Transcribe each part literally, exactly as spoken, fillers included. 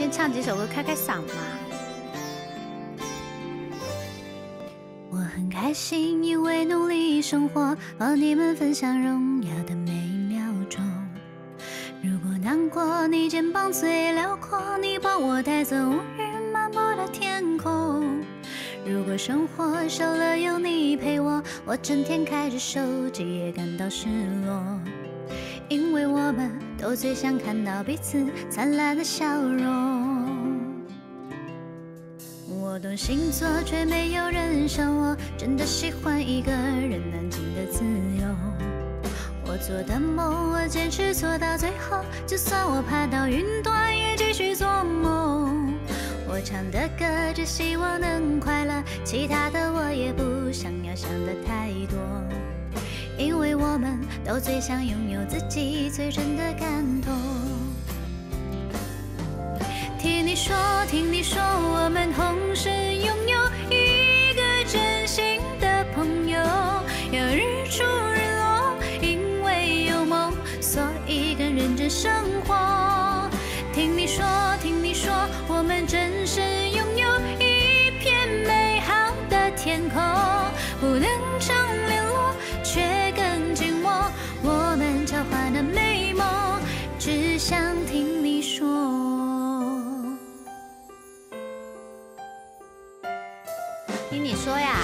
面唱几首歌开开嗓嘛。我很开心，因为努力生活，和你们分享荣耀的每一秒钟。如果难过，你肩膀最辽阔，你帮我带走乌云漫布的天空。如果生活少了有你陪我，我整天开着手机也感到失落。因为我们都最想看到彼此灿烂的笑容。我懂星座，却没有人像我真的喜欢一个人安静的自由。我做的梦，我坚持做到最后，就算我爬到云端，也继续做梦。我唱的歌，只希望能快乐，其他的我也不想要想的太多。因为我们都最想拥有自己最真的感动。听你说，听你说，我们同时拥有一个真心的朋友。要日出日落，因为有梦，所以更认真生活。听你说，听你说，我们真是拥有一片美好的天空，不能常联络，却更紧握。我们交换的美梦，只想听你说。听你说呀。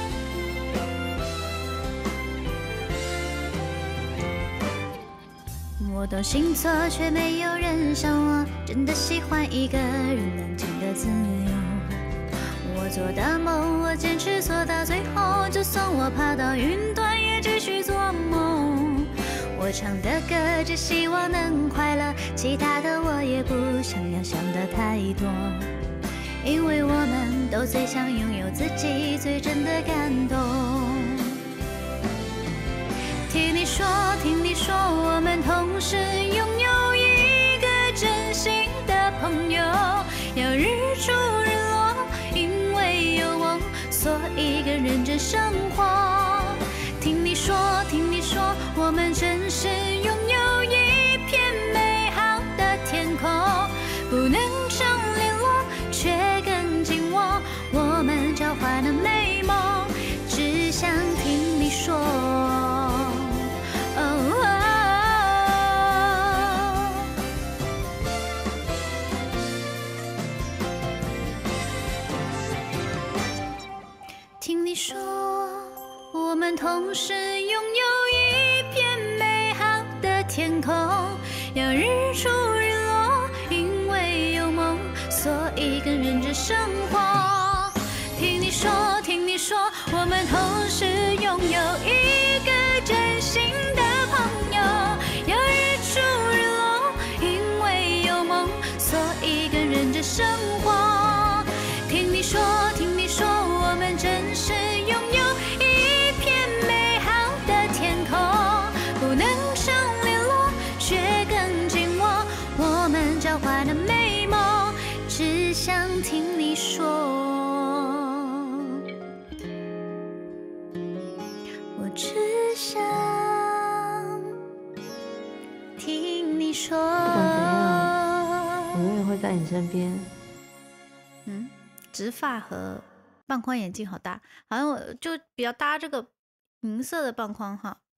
我懂星座，却没有人像我真的喜欢一个人安静的自由。我做的梦，我坚持做到最后，就算我爬到云端，也继续做梦。我唱的歌，只希望能快乐，其他的我也不想要想的太多。因为我们都最想拥有自己最真的感动。听你说，听你说，我们同时拥有一个真心的朋友。要日出日落，因为有梦，所以更认真生活。听你说，听你说，我们真是拥有一片美好的天空，不能常联络，却更紧握。我们交换的美梦，只想听你说。听你说，我们同时拥有一片美好的天空。要日出日落，因为有梦，所以更认真生活。听你说，听你说，我们同时拥有一个真心的朋友。要日出日落，因为有梦，所以更认真生活。听你说，听你说，我们真是拥有一片美好的天空，不能常联络，却更紧握。我们交换的美梦，只想听你说。我只想听你说。 不管怎样，我永远会在你身边。 嗯，直发和棒框眼镜好搭，好像我就比较搭这个银色的棒框哈。